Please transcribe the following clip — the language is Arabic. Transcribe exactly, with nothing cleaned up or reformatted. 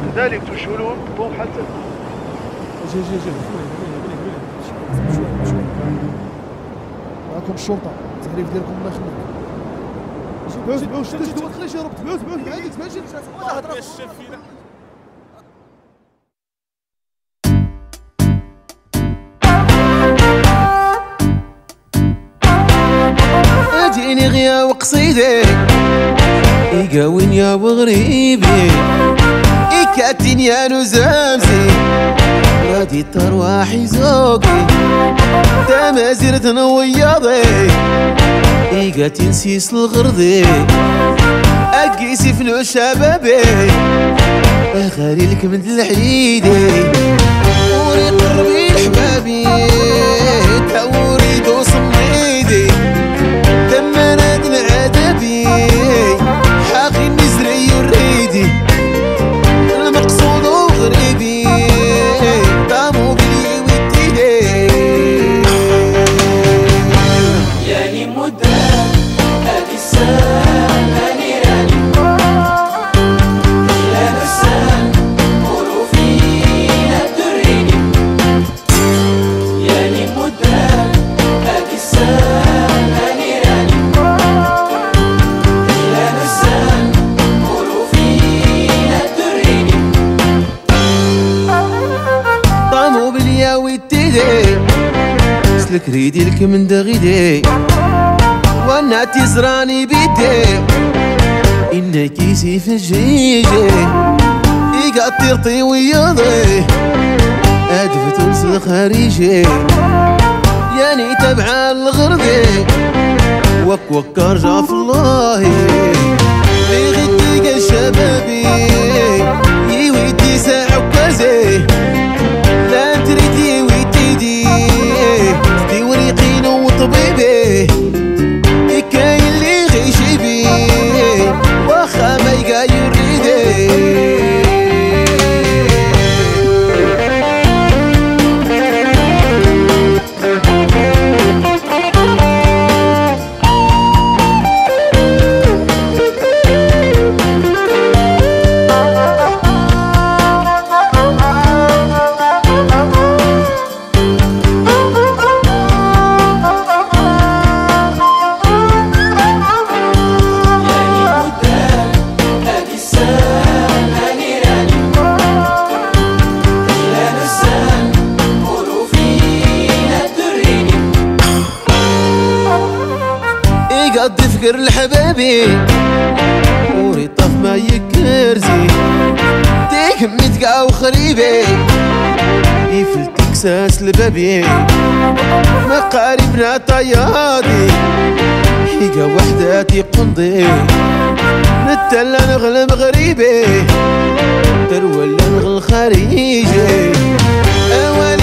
ذلك تشولون بوم حتى جي جي جي شويه شويه معكم الشرطه التعريف ديالكم الله يخليك بوز بوز شدوا ما تخليش يهرب بوز بوز عندك ماشي هضره الشيف فينا اجيني غيا وقصيدي يقاوين يا وغريبي يكاتين يا نزامزي غادي ترواحي زوقي داما زرت نوياضي يقاتي نسيس الغرضي اقيسي فنو شبابي غالي لك من الحيدي وري قربي لحبابي توري دوس ميدي دما ناد العذابي حاقي نزري وريدي المقصود وغريبي دامو بلي وديدي ياني مدام هادي السام هاني راني لا نسان قولوا فينا تريني ياني مدام هادي السام هاني راني لا نسان قولوا فينا تريني طامو بليا وديدي سلك ريدي لك من دغيدي وانا تزراني بيدي إن كيسي في الجيجي يقطر طيويضي أدفت وصل خارجي ياني تبع الغربي وك وك رجع في الله لي غديك الشبابي يويدي ساعة وكازي لا تريدي ويتيدي ستي وريقين وطبيبي كاين اللي غيشي بي واخا ما يلقى يريدي يقضي فقر لحبابي وري طف ما يكرزي ديك متقا وخريبي يفلتك ساس لبابي مقاربنا طيادي حيقا وحداتي قنضي نتلا نغلب غريبي ترولا نغل خارجي